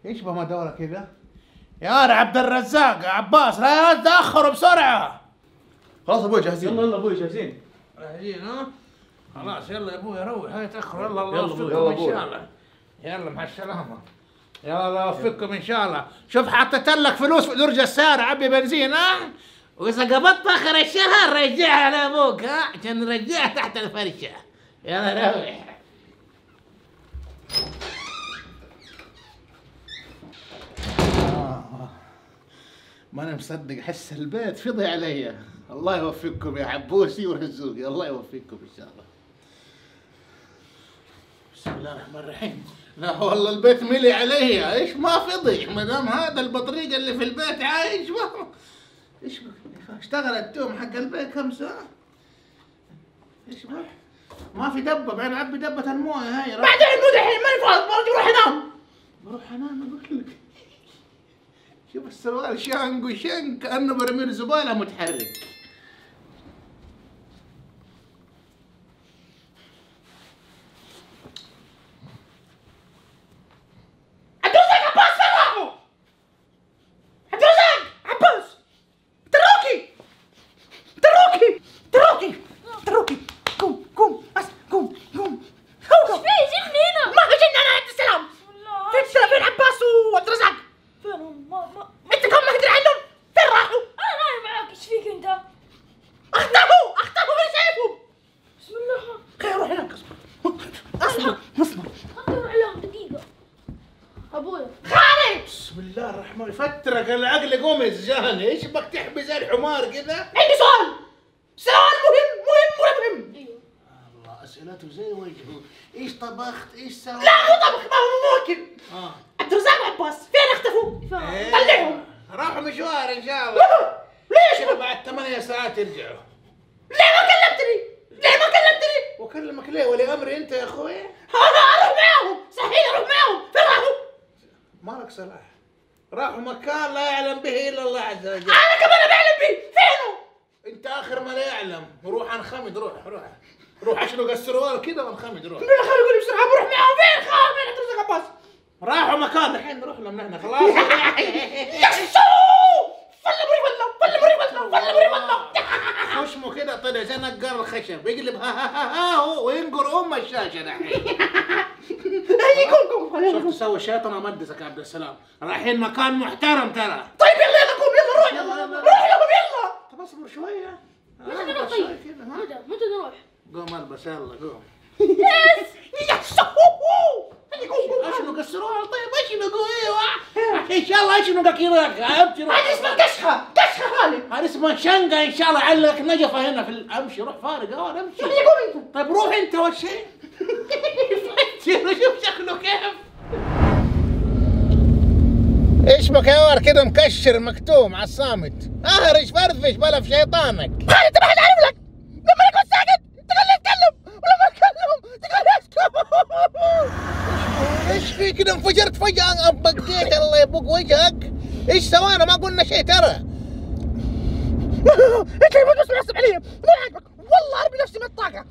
ايش بما دوره كذا؟ يا عبد الرزاق يا عباس لا تاخروا بسرعه. خلاص ابوي جاهزين. يلا ابوي جاهزين. جاهزين ها؟ خلاص يلا يا ابوي روح هاي تاخروا. يلا الله يلا يوفقكم يلا ان شاء الله. يلا مع السلامه. يلا الله يوفقكم ان شاء الله. شوف حطيت لك فلوس في درج السيارة عبي بنزين ها؟ واذا قبضت اخر الشهر رجعها لابوك ها؟ عشان نرجعها تحت الفرشه. يلا روح. ما انا مصدق احس البيت فضي علي. الله يوفقكم يا عبوسي ورزوقي. الله يوفقكم ان شاء الله. بسم الله الرحمن الرحيم. لا والله البيت ملي علي. ايش ما فضي ما دام هذا البطريق اللي في البيت عايش. ما ايش اشتغل التوم حق البيت كم ساعه. ايش ما في دبه بعدين نعبي دبه المويه هاي. بعدين مو دحين ماني فاضي بروح انام. بروح انام اقول لك. شوف السروال شانق وشنق كانه برميل زباله متحرك. فترك العقل قمز جاني. ايش بك تحبي زي الحمار كذا؟ عندي سؤال. سؤال مهم. ايوه الله اسئلته زي وجهه. ايش طبخت؟ ايش سويت؟ لا مو طبخ ما هو ممكن. عبد الرزاق وعباس فين اختفوا؟ طلعهم. راحوا مشوار ان شاء الله. ليش؟ بعد 8 ساعات يرجعوا. ليه ما كلمتني؟ واكلمك ليه؟ ولي امري انت يا اخوي؟ اروح معاهم. صحيح اروح معاهم. فين راحوا؟ مالك صلاح. راحوا مكان لا يعلم به الا الله عز وجل. انا كمان بعلم به. فينه؟ انت اخر ما لا يعلم. روح انخمد. روح اشنق السروال كذا وانخمد. روح بالله خلي يقول لي بسرعه بروح معاهم. فين عبد الرزاق عباس؟ راحوا مكان الحين نروح لهم نحن خلاص. والله خشمه كذا طلع زي نقار الخشب يقلب ها وينقر الشاشه الحين. شوف تسوي شيطان امدسك يا عبد السلام. رايحين مكان محترم ترى. طيب يلا قوم يلا روح يلا. طب اصبر شويه. متى نروح طيب؟ متى نروح؟ قوم البس يلا قوم. يس اشنق السروال. طيب اشنق ايوه ان شاء الله اشنق كذا. هذه اسمها كشخه خالد. هذه اسمها شنقه ان شاء الله. علق نجفه هنا في امشي. روح فارق امشي. قوم انت. طيب روح انت والشيء. شوف شكله كيف. ايش بك يا ور كذا مكشر مكتوم على الصامت. اهرج فرفش بلا في شيطانك. خالد انت ما حد عارف لك. لما انا كنت ساكت تقول لي اتكلم ولما اتكلم تقول لي اسكت. ايش في كذا انفجرت فجأة بقيت الله يبوق وجهك. ايش سوانا ما قلنا شيء ترى. انت بس نفسك علي مو عاجبك. والله ارمي نفسي من الطاقة.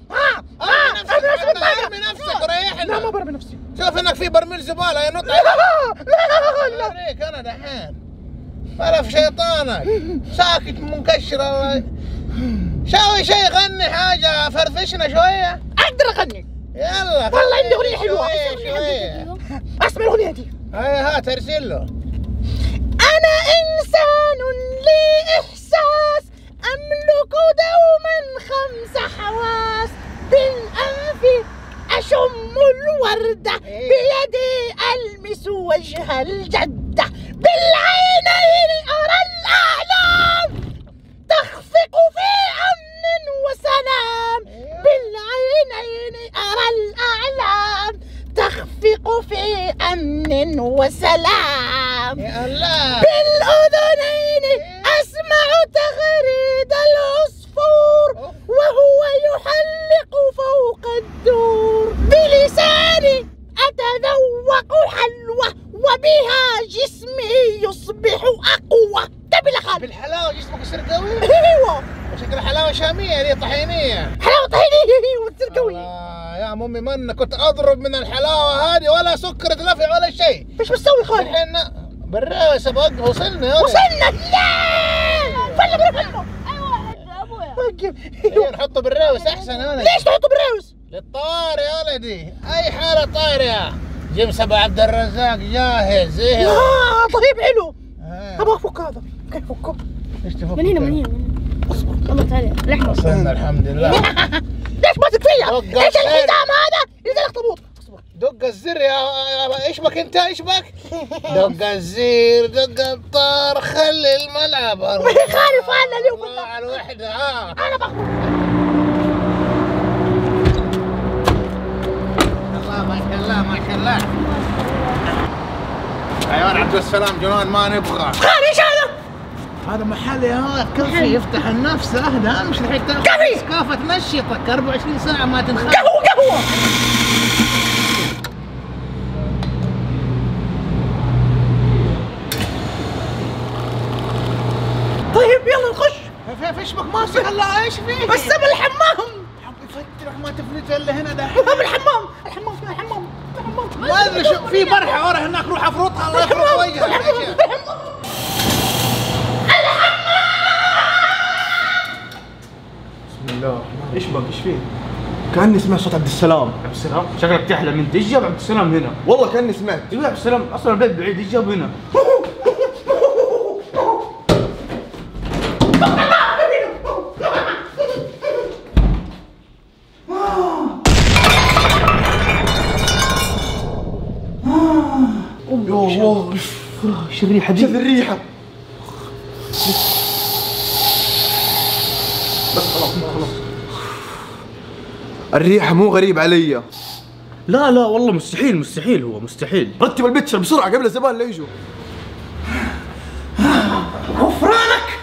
ارمي نفسك وريحنا. لا ما برمي نفسي. شوف انك في برميل زبالة يا نطع. لا اوريك انا دحين. ولا في شيطانك. ساكت منكشر الله. سوي شيء غني حاجة فرفشنا شوية. اقدر اغني. يلا والله عندي اغنية حلوة. شوية اسمع الاغنية دي. هات ارسل له. انا انسان لي احساس املك دوما 5 حواس. بالانف اشم الوردة. بيدي المس وجه الجدة. بالعينين ارى الاعلام تخفق في امن وسلام. بالعينين ارى الاعلام تخفق في امن وسلام. يا الله. بالاذنين اسمع تغريد العصفور وهو يحلق فوق الدور. بلساني اتذوق حلوة وبها جسمي يصبح اقوى. تبي خالد بالحلاوه جسمك يصير قوي. ايوه شكل حلاوه شاميه دي طحينيه. حلاوه طحينيه وتصير قوي. يا مو امي من كنت اضرب من الحلاوه هذه ولا سكر تلفع ولا شيء. ايش بتسوي خالد؟ الحين بالراس بوقف وصلنا لا فله بروح فله. اي واحد ابويا. وقف نحطه بالراوس احسن. انا ليش تحطه بالراوس؟ للطائر يا ولدي اي حاله طائر يا جيمس ابو عبد الرزاق جاهز. ايه طيب حلو. ابغى افك هذا. كيف افكه؟ ايش تفك؟ من هنا. اصبر الله تعالى لحمه. وصلنا الحمد لله. ليش ماسك فيا؟ ايش الحزام هذا؟ اللي الاخطبوط. دق الزر يا ايش بك انت ايش بك؟ دق الزر دق الطار خلي الملعب. خالف انا اليوم على الوحده. انا بخبط. الله ما شاء الله ما شاء الله. عيال عبد السلام جنان ما نبغى. خالد ايش هذا؟ هذا محل يا ولد كفي يفتح النفس. اهدى امشي الحين تاخذ كافه تنشطك 24 ساعه ما تنخرج. قهوه. طيب يلا نخش. ايش بك ماسك الله ايش فيه؟ بس بالحمام. يفترك ما تفلت الا هنا ده. بالحمام. ما ادري شو في برحه ورا هناك روح افرطها الله يخرب وجهك. بسم الله. ايش بك ايش فيه؟ كاني سمعت صوت عبد السلام. عبد السلام شكلك تحلم انت. ايش جاب عبد السلام هنا؟ والله كاني سمعت. ايوه عبد السلام اصلا البيت بعيد. ايش جاب هنا؟ الله ايش الريحه دي؟ شوف الريحه. بس خلاص الريحه مو غريب علي. لا والله مستحيل هو مستحيل. رتب البتشر بسرعه قبل الزبائن لا يجوا. غفرانك.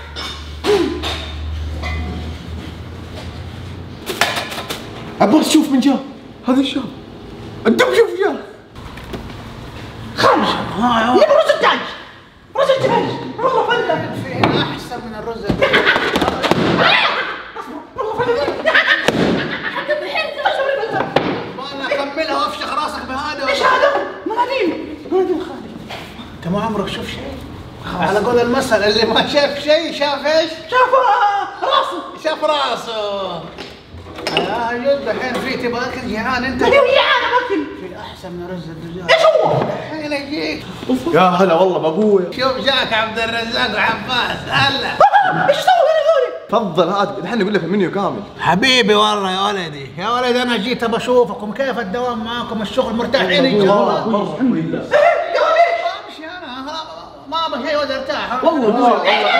عباس شوف من جاب. هذا الشاب الدب شوف جاب. خرج. نبي رز الدجاج. والله فله. احسن من الرز. انا اكملها وافشخ راسك بهذا. ايش هذا؟ مناديل خالد. انت ما عمرك شوف شيء. على قول المثل اللي ما شاف شيء شاف ايش؟ شاف راسه. شاف راسه. يا جد الحين في تبغى اكل جيعان انت. انا جيعان باكل. في احسن من رز الدجاج. ايش هو؟ الحين اجيك. يا هلا والله بابويا. شوف جاك عبد الرزاق وعباس. هلا ايش سووا هنا ذولي؟ تفضل هات الحين نقول لك المنيو كامل. حبيبي والله يا ولدي يا ولدي انا جيت ابى اشوفكم كيف الدوام معاكم الشغل مرتاحين ان شاء الله. الحمد لله. امشي انا ما ابغى شيء ولا ارتاح. والله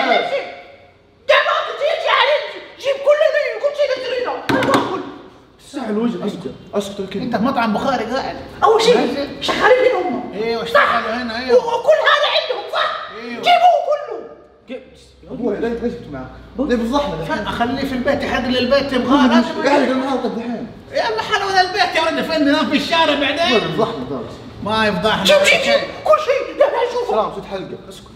جيب كل المنيو كل شيء نزلينه. انا باكل. سهل وجه اسكت كذا. انت في مطعم بخاري قاعد. اول شيء شغالين هنا هم. ايوه اشتغلوا هنا. ايوه وكل هذا عندهم صح؟ ايوه جيبوه كله. ابوي لا تغشت معك. ليه بفضحنا اخليه في البيت يحرق لي البيت يبغاه لازم قاعد المحطة الحين. يلا حلوة البيت يا ولد فين ننام في الشارع بعدين. بفضحنا دارس. ما يفضحنا. جيب كل شيء. لا اشوفه. سلام صوت حلقة اسكت.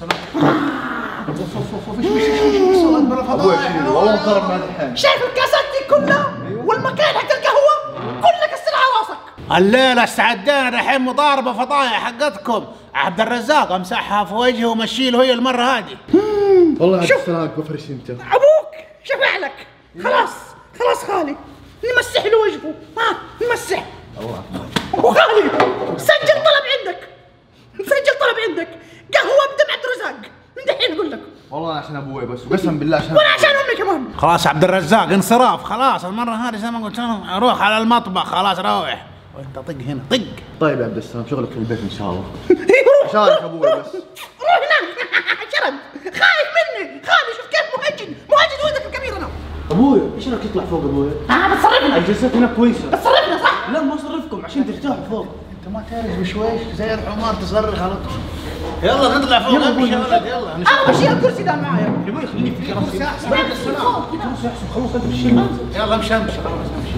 ابوي والله انضرب مع الحين. شايف الكاسات دي كلها والمكان حق القهوه كلك السلعه راسك. الليلة استعدينا الحين مضاربة فضايح حقتكم. عبد الرزاق امسحها في وجهه ومشي له هي المرة هذه. والله عبد السلام بفرش انت. ابوك شفع لك. خلاص خالي نمسح له وجهه. نمسح. وخالي سجل طلب عندك قهوه بدم عبد الرزاق من دحين اقول لك. والله انا عشان ابوي بس وقسم بالله عشان وانا عشان امي كمان. خلاص عبد الرزاق انصراف خلاص المرة هذه زي ما قلت لهم اروح على المطبخ خلاص روح. وانت طق هنا طق. طيب يا عبد السلام شغلك في البيت ان شاء الله. عشانك ابوي بس. روح هناك. شرد خايف مني. خالي شوف كيف مهجد ولدك الكبير انا. ابوي ايش رايك تطلع فوق ابوي؟ بتصرفنا. الجلسات هناك كويسه. بتصرفنا صح؟ لا ما اصرفكم عشان ترتاحوا فوق. انت ما تعرف بشويش زي الحمار تصرخ على طول. يلا نطلع فوق امشي يا ولد يلا. انا بشيل الكرسي ده معايا. يا ابوي خليني في كراسي. احسن عبد السلام. كراسي احسن خلاص انت بتشيل. يلا امشي خلاص امشي.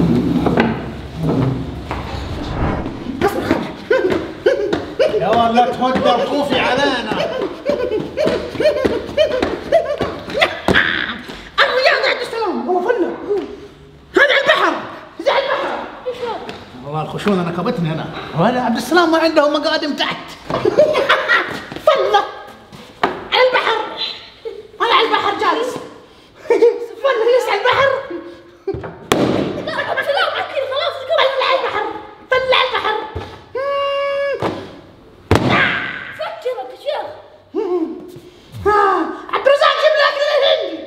يا ولد لا تودر خوفي علينا. انا وياه عبد السلام والله فله. هذا البحر. زي البحر. ايش شو انا نكبتني هنا؟ ولا عبد السلام ما عنده مقادم تحت. فله على البحر، انا على البحر جالس. فله يجلس على البحر. عبد السلام اكيد خلاص فله على البحر، فله على البحر. فكرك يا شيخ. عبد الرزاق جيب لي اكل الهندي.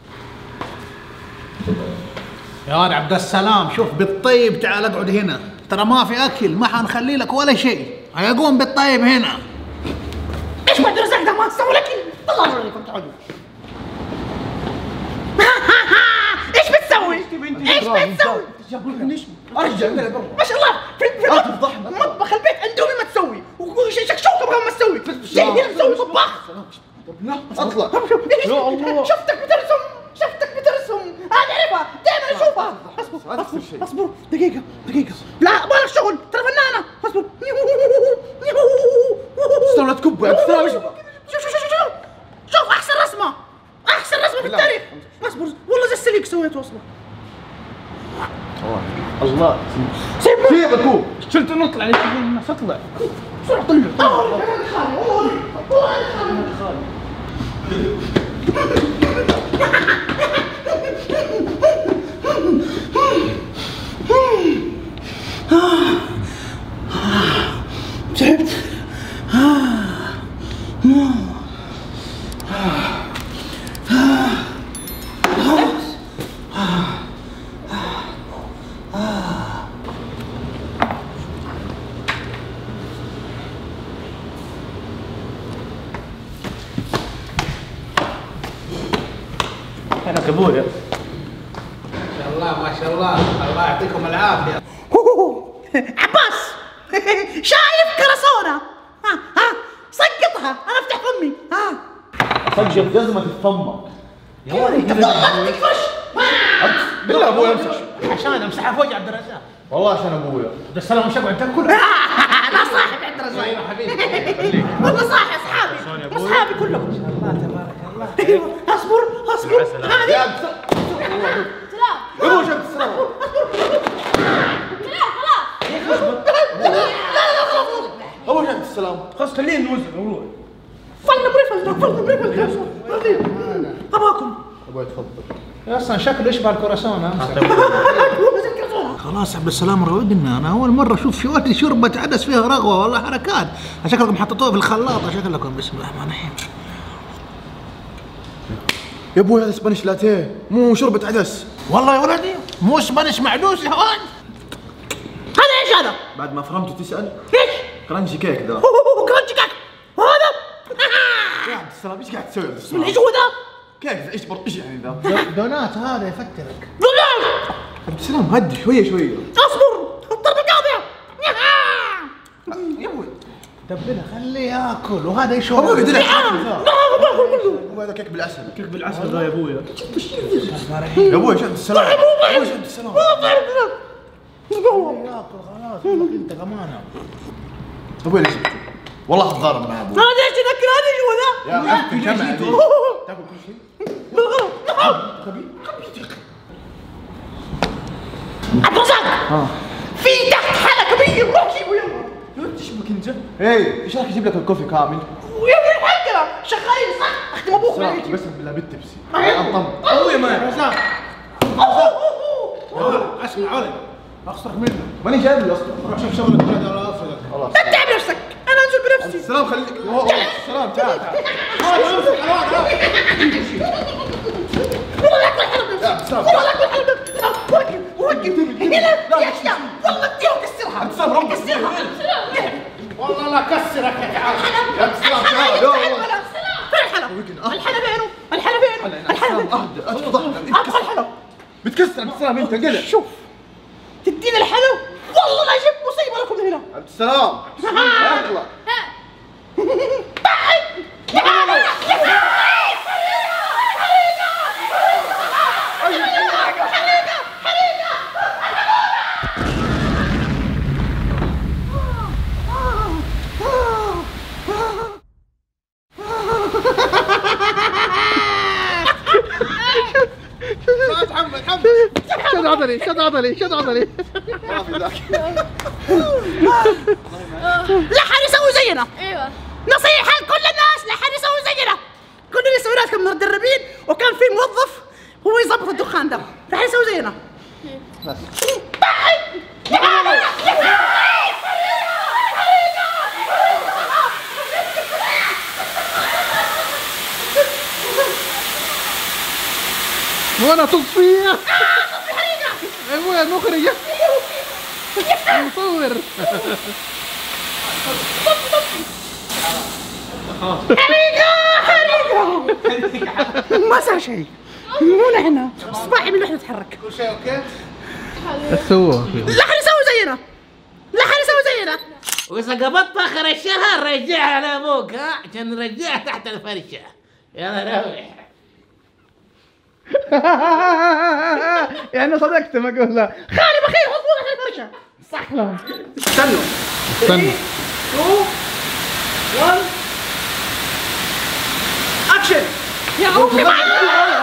يا ولد عبد السلام شوف بالطيب تعال اقعد هنا، ترى ما في اكل، ما حنخلي لك ولا شيء، هيقوم بالطيب هنا. ايش عبد الرزاق ده ما سوى لك؟ طلعوا عليكم تعالوا. ايش بتسوي؟ ايش بتسوي؟ ارجع ما شاء الله في مطبخ البيت اندومي ما تسوي، وشكشوكه كمان ما تسوي، جاي هنا مسوي طباخ. اطلع. يا الله شفتك بترسم انا اعرفها دائما اشوفها. اصبر دقيقة لا مالك شغل ترى فنانة. اصبر استنى لا تكب يا عبد السلام. شوف احسن رسمة في التاريخ. اصبر والله زي السليك سويته. اصبر الله سيبك هو شلت نطلع الناس اطلع بسرعة طلع. تعبت. انا ابويا. ما شاء الله ما شاء الله، الله يعطيكم العافية. عباس شايف كرسونة؟ ها سقطها انا افتح فمي. صجر جزمة تفمك يا ولد والله تكفش. بالله ابوي امسح عشان امسحها في وجه عبد الرزاق. والله عشان ابويا. عبد السلام مش اقعد تاكل. انا صاحب عبد الرزاق حبيبي والله صاحي اصحابي كلهم. الله تبارك الله. ايوه اصبر هذه يا عبد سلام ابوي عبد السلام. سلام خلاص. ابوي عبد السلام. خلاص خلينا نوزن ونروح. فلنا بريفل اباكم. ابوي تفضل. اصلا شكله يشبه الكراسون. خلاص عبد السلام روقنا، انا اول مره اشوف شواتي شوربه عدس فيها رغوه والله حركات. شكلكم حطيتوها في الخلاطه شكلكم. بسم الله الرحمن الرحيم. يا ابوي هذا سبانيش لاتيه مو شوربة عدس. والله يا ولدي مو سبانيش معدوس يا ولد. هذا ايش هذا؟ بعد ما فهمت تسأل؟ ايش؟ كرنجي كيك ذا. كرنجي كيك وهذا؟ يا عبد السلام ايش قاعد تسوي يا عبد السلام؟ ايش هو ذا؟ كيك ذا ايش يعني ذا؟ دونات هذا يفترك. دولار. عبد السلام هدي شوية. اصبر الضربة قاضية. يا ابوي دبله خليه ياكل. وهذا ايش هو؟ ابوي قدر كله. هذا كيك بالعسل. كيف بالعسل ذا يا ابويا. يا ابوي ايش عبد السلام؟ ابوي ايش عبد السلام؟ ياكل خلاص. انت كمان ابوي ليش جبته؟ والله حتضارب مع ابوي. هذا ايش تذكر هذا ايش هو ذا؟ يا اخي جمع ذي. تاكل كل شيء. عبد الرزاق في تحت حلا كبير روح جيبه يلا. ايش بك انت؟ ايه ايش رايك اجيب لك الكوفي كامل؟ ويا ابن الحقه شغالين صح؟ اختم ابوك سلام بس بالله بالتبسي. أيوه. ابويا ما رزاق اسمع ولد اخسرك منه. ماني جايب لي اصلا. روح شوف شغلك هذا ولا افرضك. خلاص. لا تتعب نفسك انا انزل بنفسي. سلام خليك. سلام تعال. والله لا تروح حلب نفسك. والله لا تروح حلب نفسك. وقف هنا يا اشياء والله اديها وكسرها. عبد السلام ربك. كسرها. والله لا كسرك يا تعال. يا عبد السلام تعال. الحلا فينه؟ الحلا اهدى اتفضح. ابغى الحلا. بتكسر عبد السلام انت انقلع. شوف تدينا الحلا والله لا اجيب مصيبه لكم هنا. عبد السلام اطلع. تحمل عضلي شد عضلي شد عضلي. ما في ذاك. لا حد يسوي زينا. ايوه نصيحة لكل الناس، لا حد يسوي زينا. كل اللي يسوي كنا متدربين وكان في موظف هو يظبط الدخان ده، لا حد يسوي زينا. وانا تصفيه. ابويا المخرج المصور. ما صار شيء، مو نحن صباحي من نحن نتحرك. كل شيء اوكي؟ سووه لا حد يسوي زينا، لا حد يسوي زينا. واذا قبضت اخر الشهر رجعها لابوك ها عشان نرجعها تحت الفرشه. يلا روح. يعني صدقت ما اقول لا. خالي بخير حطونا في الفرشة. صح لهم. استنوا. استنى 2 1 اكشن. يا عمي